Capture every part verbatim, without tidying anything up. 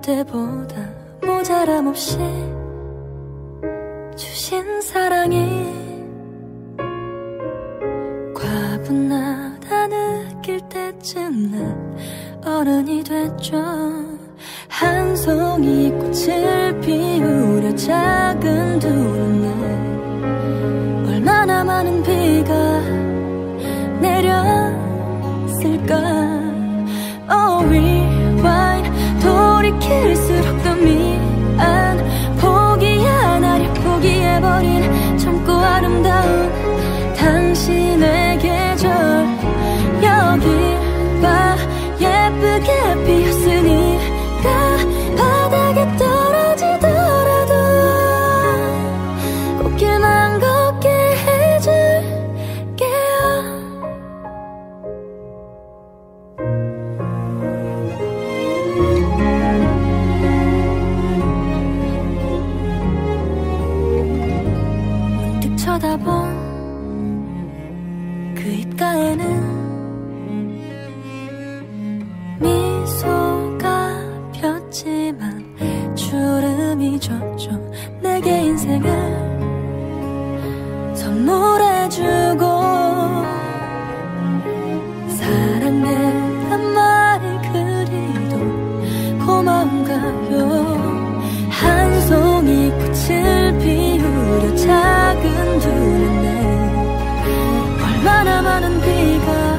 때보다 모자람 없이 주신 사랑이 과분하다 느낄 때쯤 난 어른이 됐죠. 한 송이 꽃을 피우려 작은 두 눈에 얼마나 많은 비가 내렸을까. Oh, rewind. 돌이킬수록 더 미안. 포기야 나를 포기해버린 젊고 아름다운 당신의 계절. 여길 봐 예쁘게 피었으니까 바닥에 떨어지더라도 꽃길만 걷게 해줄게요. 문득 쳐다본 그 입가에는 미소가 폈지만 주름이 졌죠. 내게 인생을 선물해주고 사랑해란 말을 그리도 고마운가요. 한 송이 꽃을 피우려 작은 두 눈에 얼마나 많은 비가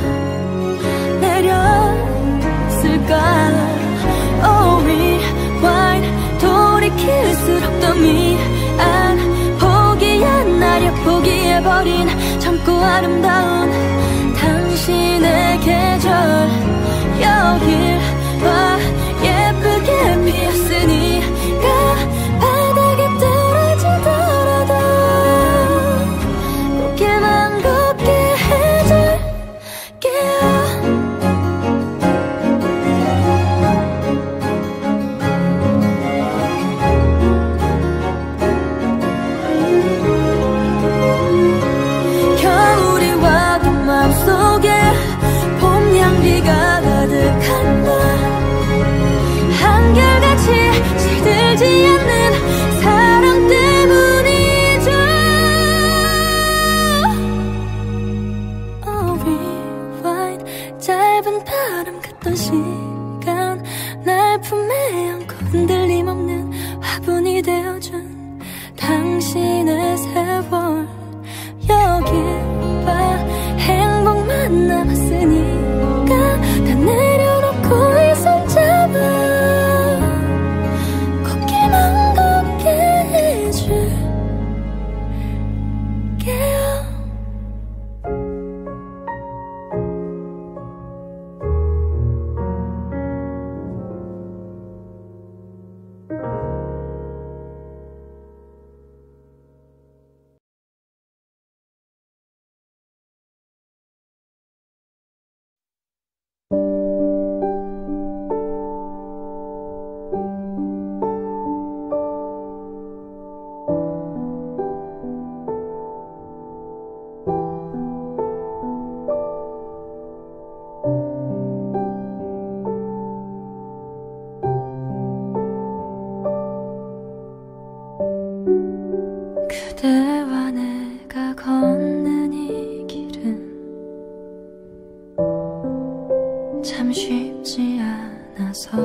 내렸을까. Oh, rewind. 돌이킬수록 더 미안. 포기야 나를 포기해버린 젊고 아름다운 당신의 계절. 여길 봐 예쁘게 피었으니까 바닥에 떨어지더라도 꽃길만 걷게 해줄게요. 겨울이 와도 마음속에 봄 향기가 가득한다. 한결같이 시들지 않는 사랑 때문이죠. Oh, rewind. 짧은 바람 같던 시간 날 품에 안고 흔들림 없는 화분이 되어준 당신의 세월. 여길 봐 행복만 남았으니까 다 내려놓고 이 손 잡아 꽃길만 걷게 해줄게요. 그대와 내가 걷는 이 길은 참 쉽지 않아서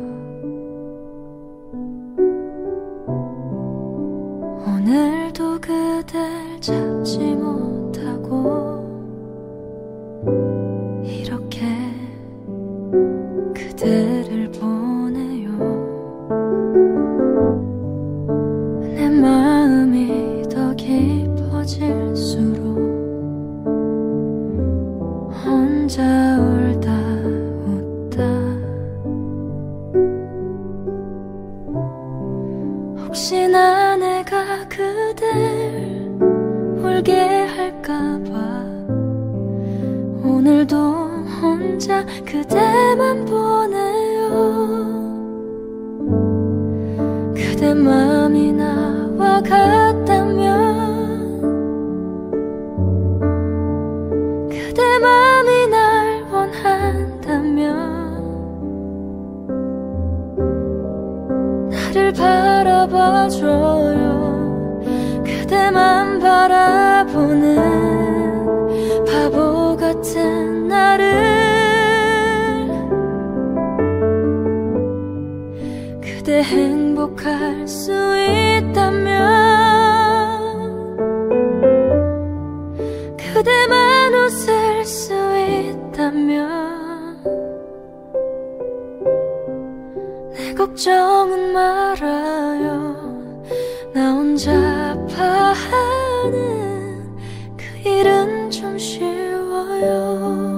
오늘도 그댈 찾지 못하고 이렇게 그대를 보내요. 내 마음이 더 깊어질수록 혼자 울다 웃다 혹시나 내가 그댈 울게 할까봐 오늘도 혼자 그대만 보내요. 그대 마음이 나와 같다면 그대 마음이 날 원한다면 같은 나를 그대 행복할 수 있다면 그대만 웃을 수 있다면 내 걱정은 말아요. 나 혼자 아파하는 그 일은 좀 쉬워요.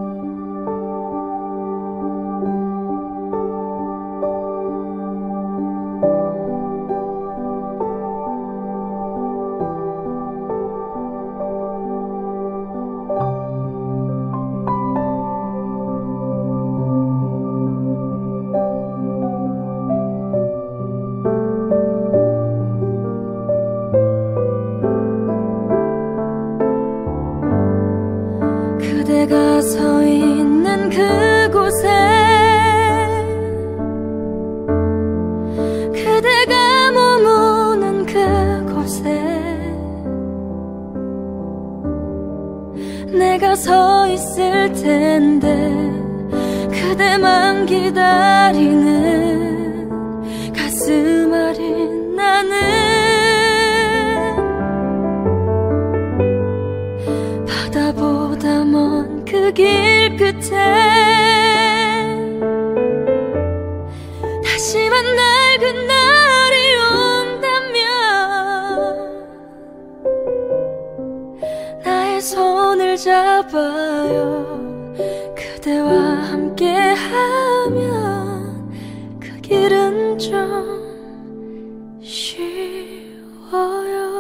그대가 서 있는 그곳에 그대가 머무는 그곳에 내가 서 있을 텐데 그대만 기다리는 가슴 아린 나는 바다보다 먼 그 길 끝에 다시 만날 그날이 온다면 나의 손을 잡아요. 그대와 함께하면 그 길은 좀 쉬워요.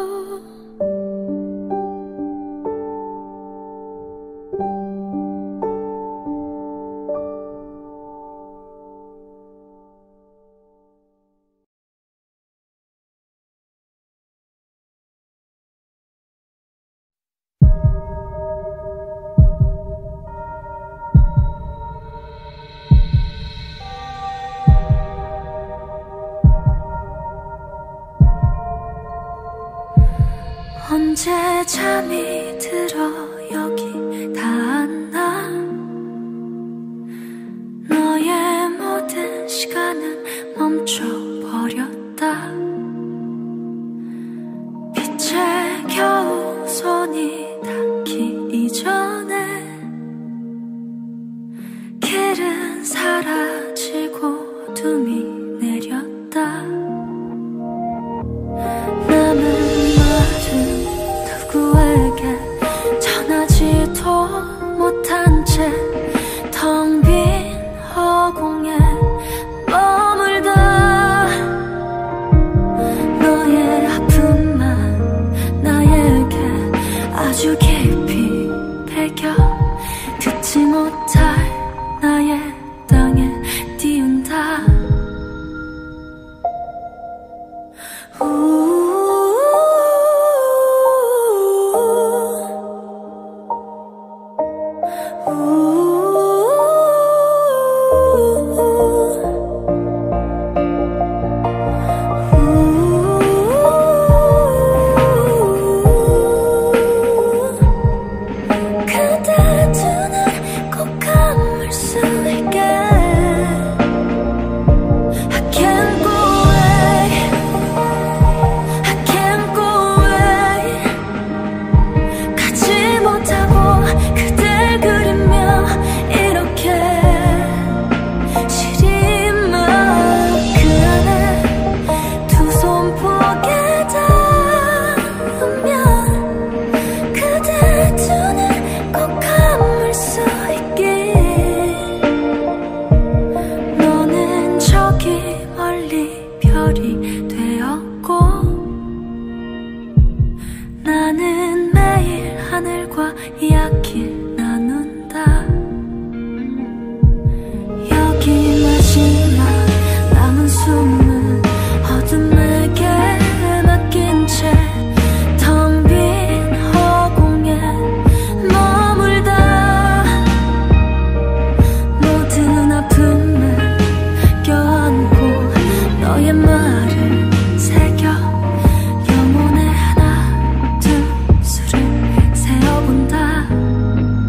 언제 잠이 들어 여기 닿았나. 너의 모든 시간은 멈춰버렸다. 빛에 겨우 손이 닿기 이전에 길은 사라지고 어둠이 내렸다. 남은 말은 누구에게 전하지도 못한 채 텅 빈 허공에 머물다. 너의 아픔만 나에게 아주 깊이 배겨 듣지 못할 나의 땅에 띄운다. 우 나는 매일 하늘과 이야기를 나눈다. 여기 마지막 남은 숨은 어둠에게 맡긴 채 텅 빈 허공에 머물다. 모든 아픔을 껴안고 너의 말을 새겨 영혼의 하나 둘 수를 세어본다.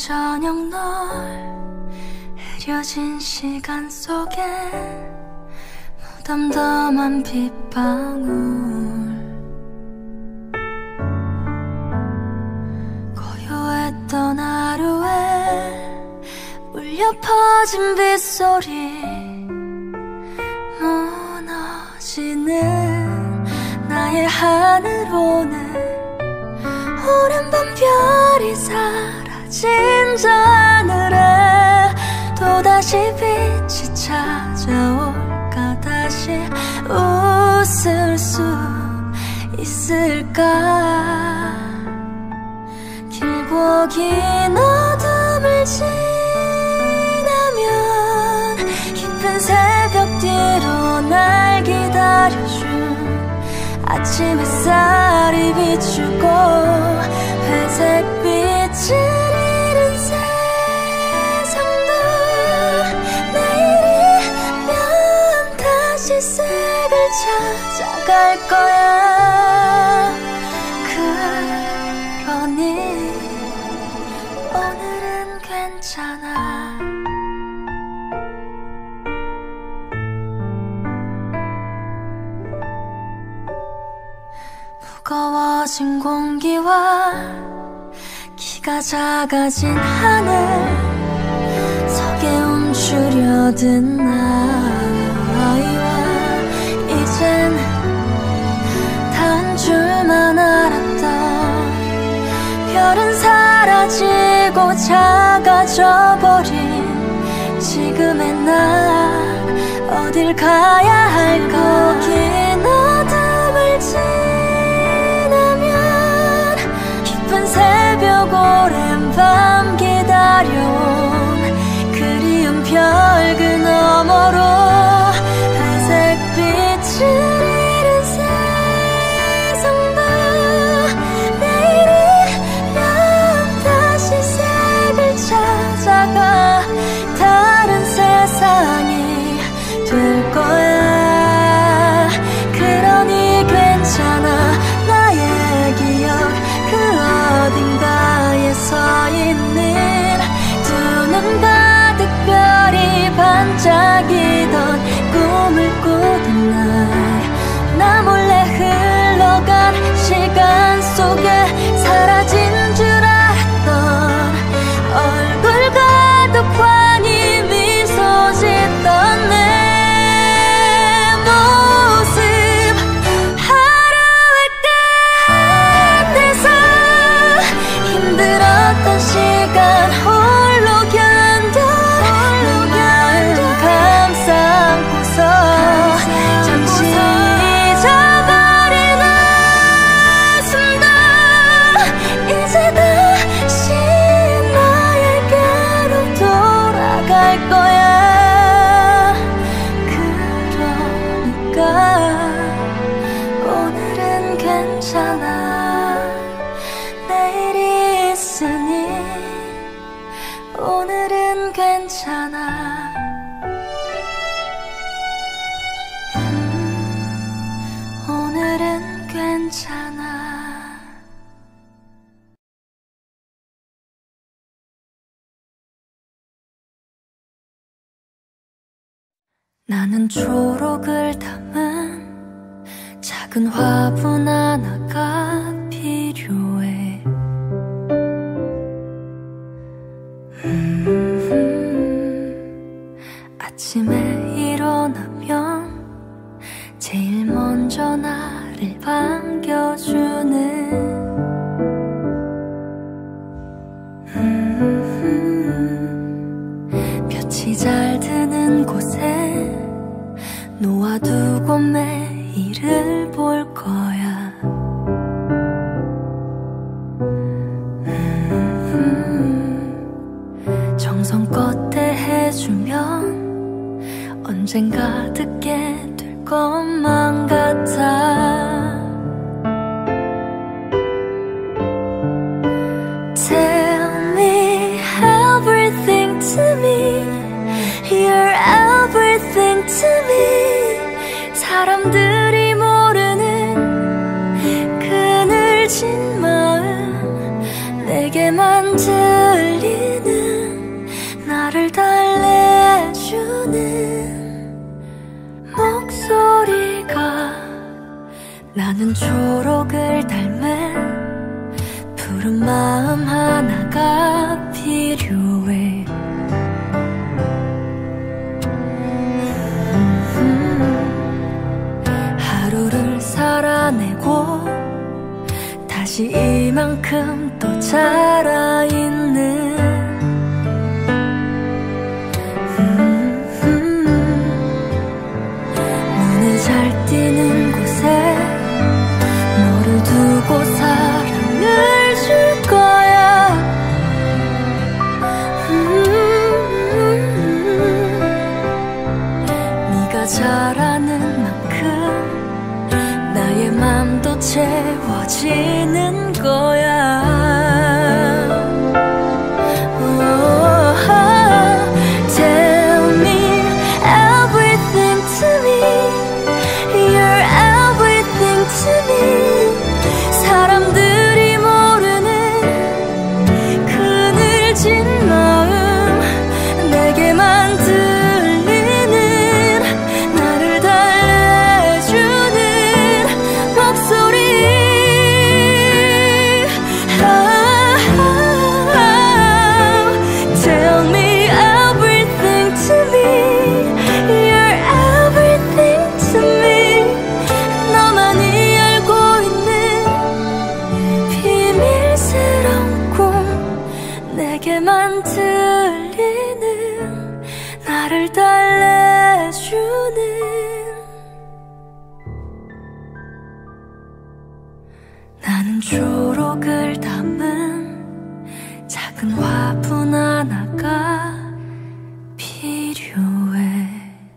저녁 널 흐려진 시간 속에 무덤덤한 빗방울 고요했던 하루에 울려 퍼진 빗소리 무너지는 나의 하늘오늘 오랜 밤 별이 사라진 저 하늘에 또다시 빛이 찾아올까 다시 웃을 수 있을까 길고 긴 어둠을 지나면 깊은 새벽 뒤로 날 기다려준 아침 햇살이 비추고 회색 빛을 잃은 세상도 내일이면 다시 색을 찾아갈 거야 그러니 오늘은 괜찮아 무거워진 공기와 키가 작아진 하늘 석에 움츠려든 나이와 이젠 단 줄만 알았던 별은 사라지고 작아져 버린 지금의 난 어딜 가야 할까 긴 어둠을 지나면 깊은 새벽 오랜 밤 기다려온 그리운 별 그 너머로 회색 빛을 잃은 세상도 내일이면 다시 색을 찾아가 다른 세상이 될 거야 그러니 괜찮아 나의 기억 그 어딘가에 서 있는 두 눈 가득 별이 반짝이던 꿈을 꾸던 날 나 몰래 흘러간 시간 속에 사라진 줄 알았던 얼굴 가득 환히 미소 짓던 내 모습 하루에 끝내서 힘들었던 시간 홀로 견뎌 눈을 감싸 안고서 잠시 잊어버린 웃음도 이제 다시 나에게로 돌아갈 거야 그러니까 오늘은 괜찮아 내일이 있으니 오늘은 괜찮아 음, 오늘은 괜찮아 나는 초록을 담은 작은 화분 하나가 필요해 음, 아침에 일어나면 제일 먼저 나를 반겨주는 음, 볕이 잘 드는 곳에 놓아두고 매일을 볼 거야 음, 정성껏 대해주면 언젠가 듣게 될 것만 같아 Tell me everything to me You're everything to me 사람들이 모르는 그늘진 마음 내게만 들리는 나를 달래주는 목소리가 나는 초록을 닮은 푸른 마음 하나가 필요해. 하루를 살아내고 다시 이만큼 또 살아있는 잘 뛰는 곳에 너를 두고 사랑을 줄 거야. 음, 네가 잘하는 만큼 나의 맘도 채워지는 거야. 사람들이 모르는 그늘진 마음 내게만 들리는 나를 달래주는 목소리. Tell me everything to me. You're everything to me. 너만이 알고 있는 비밀스러운 꿈 내게만 들리는 나를 달래주는 나는 초록을 담은 작은 화분 하나가 필요해.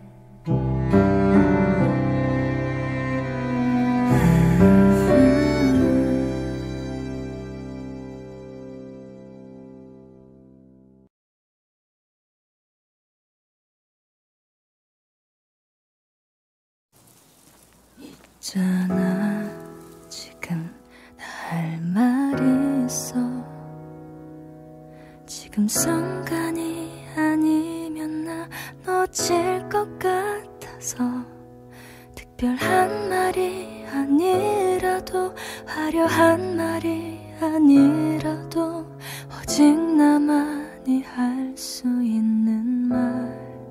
있잖아, 지금 나 할 말이 있어. 지금 순간이 아니면 나 놓칠 것 같아서 특별한 말이 아니라도 화려한 말이 아니라도 오직 나만이 할 수 있는 말.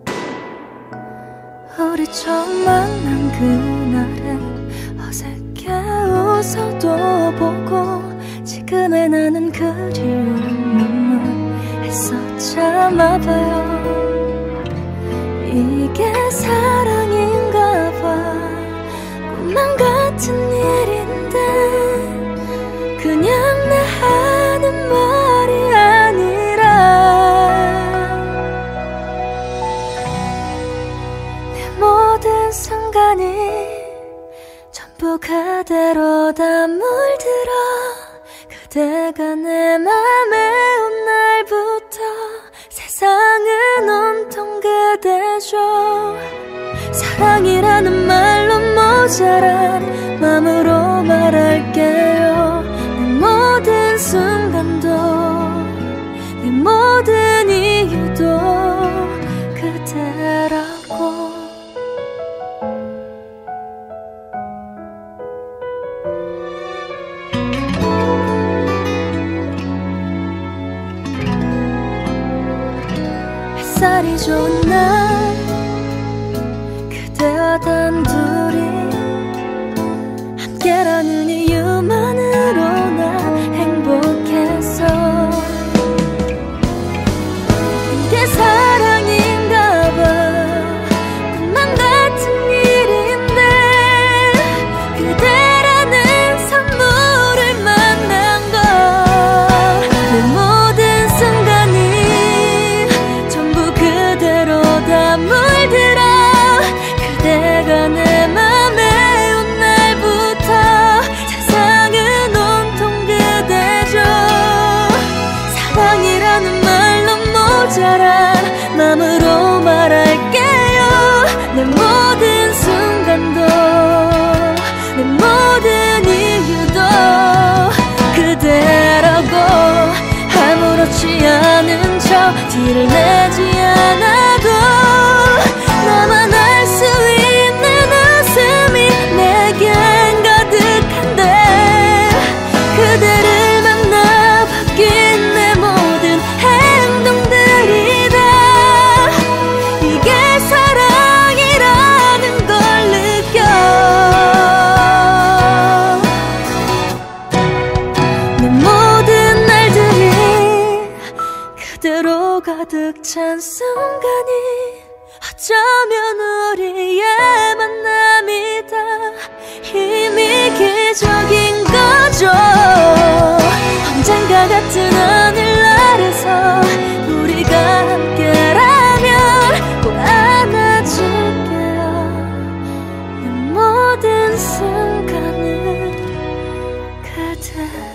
우리 처음 만난 그날은 어색해 웃어도 보고 지금의 나는 그리운 눈물 애써 참아봐요. 이게 사랑인가 봐. 꿈만 같은 일인데 그냥 내 하는 말이 아니라 내 모든 순간이 전부 그대로 다 물들어. 그대가 내 맘에 온 날부터 세상은 온통 그대죠. 사랑이라는 말로 모자란 맘으로 말할게요. 내 모든 순간도 내 모든 이유도 그대라고. 햇살이 좋은 날 그대와 단둘이 함께라는 이유만으로 나 행복해서. 이게 사랑인가 봐. 꿈만 같은 일인데 그대라는 선물을 만난 걸. 내 모든 순간이 전부 그대로 순간은 그대니까.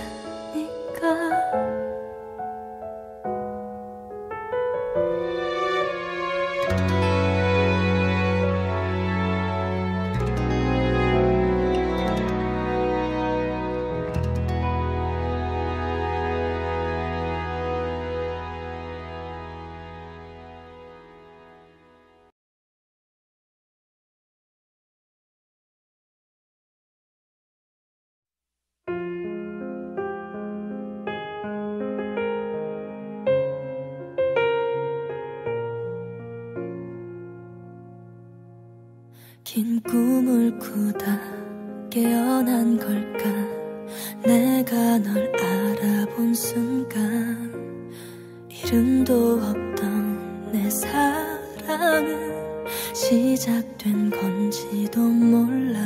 긴 꿈을 꾸다 깨어난 걸까. 내가 널 알아본 순간 이름도 없던 내 사랑은 시작된 건지도 몰라.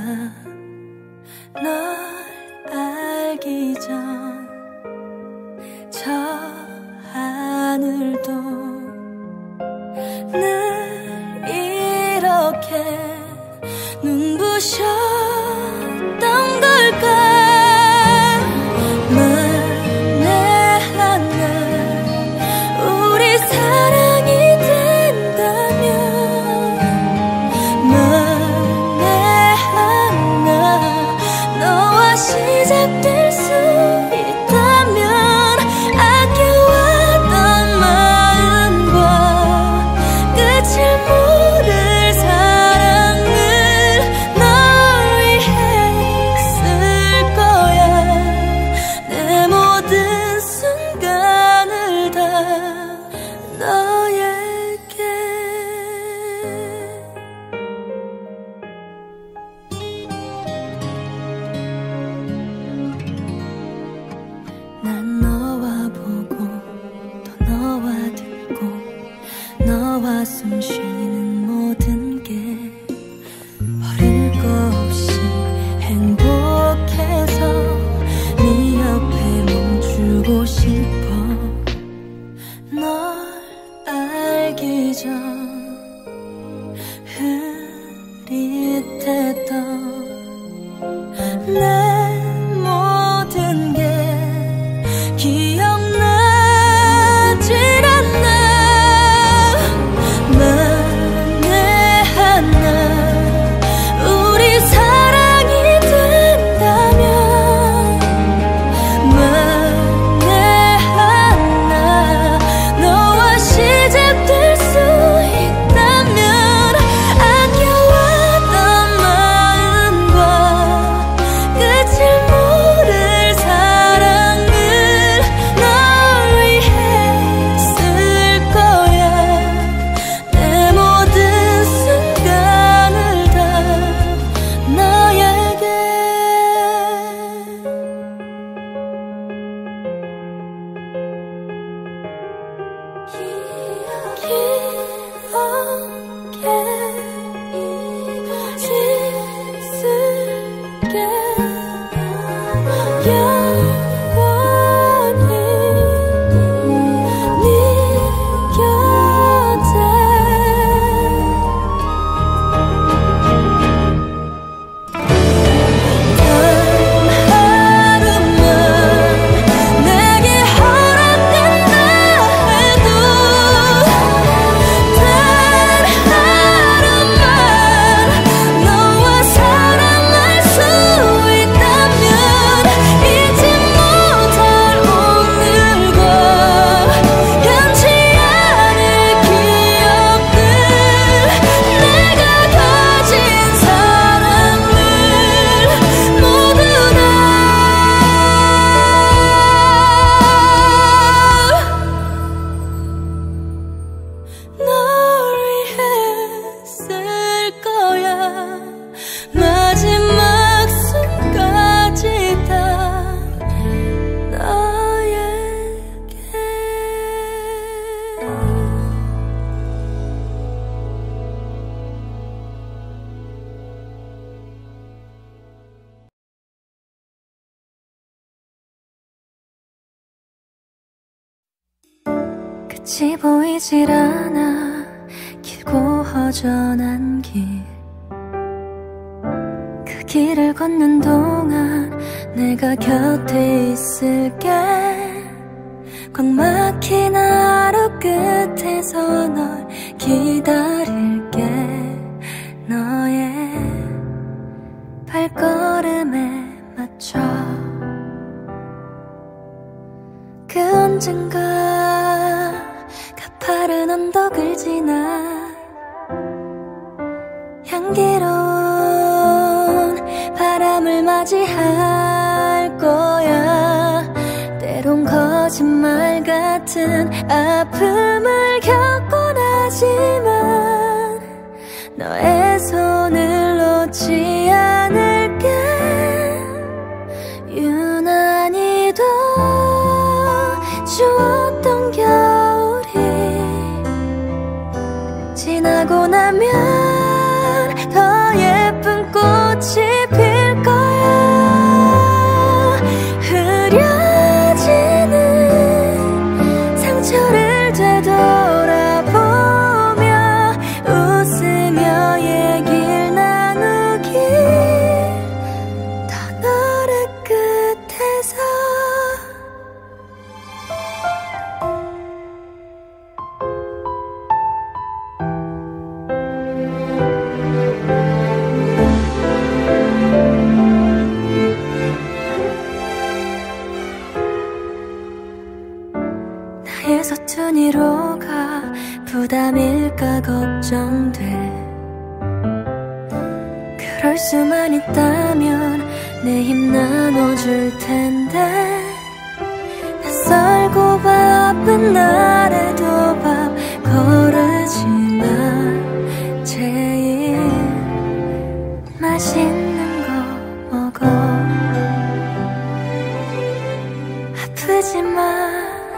널 알기 전 저 하늘도 늘 이렇게 눈부셨던 걸까. 만에 하나 우리 사랑이 된다면, 만에 하나 너와 시작될 수 있다면, 아껴왔던 마음과 끝을 모를 사랑을 널 위해 쓸 거야. 내 모든 순간을 다 너에게. 난 너와 보고 또 너와 듣고 너와 숨 쉬는 모든 게 버릴 거 없이 행복해서 네 옆에 멈추고 싶어. 널 알기 전 흐릿했던 내 모든 게 기억나질 않나. 만에 하나 우리 사랑이 된다면, 만에 하나 너와 시작될 수 있다면, 아껴왔던 마음과 끝을 모를 사랑을 널 위해 쓸 거야. 내 모든 순간을 다 너에게. 기억에 있을게. 영원히 네 곁에. 단 하루만 내게 허락된다 해도, 단 하루만 너와 사랑할 수 있다면, 잊지 못할 오늘과 변치 않을 기억들, 내가 가진 사랑을 모두 다 널 위해 쓸 거야. 마지막 숨까지 다 너에게. 끝이 보이질 않아. 길고 허전한 길, 그 길을 걷는 동안 내가 곁에 있을게. 꽉 막힌 하루 끝에서 널 기다릴게. 너의 발걸음에 맞춰. 그 언젠가 가파른 언덕을 지나 향기로운 바람을 맞이할 거야. 때론 거짓말 같은 아픔을 겪곤 하지만 너의 손을 놓지 않을게. 유난히도 추웠던 겨울이 지나고 나면 더 예쁜 꽃이 필 거야. 흐려지는 상처를 되돌아보며 웃으며 얘기를 나누길. 더 노래 끝에서 나의 서툰 위로가 부담일까 걱정돼. 그럴 수만 있다면 내 힘 나눠줄 텐데. 낯설고 바쁜 날에도 밥 거르지만 제일 맛있는 거 먹어. 아프지만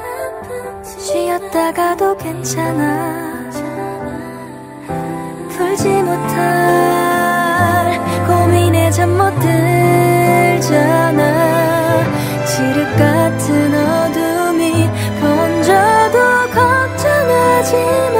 쉬었다가도 괜찮아. 풀지 못할 고민에 잠 못 들잖아. 칠흑 같은 어둠이 번져도 걱정하지 마.